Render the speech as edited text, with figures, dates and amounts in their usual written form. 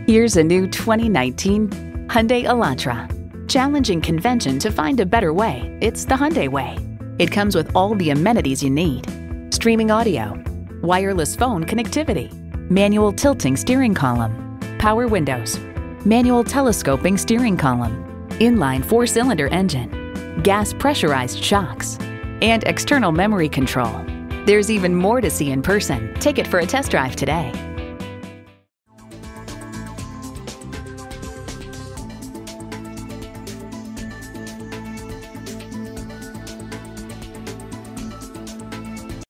Here's a new 2019 Hyundai Elantra. Challenging convention to find a better way, it's the Hyundai way. It comes with all the amenities you need. Streaming audio, wireless phone connectivity, manual tilting steering column, power windows, manual telescoping steering column, inline 4-cylinder engine, gas pressurized shocks, and external memory control. There's even more to see in person. Take it for a test drive today.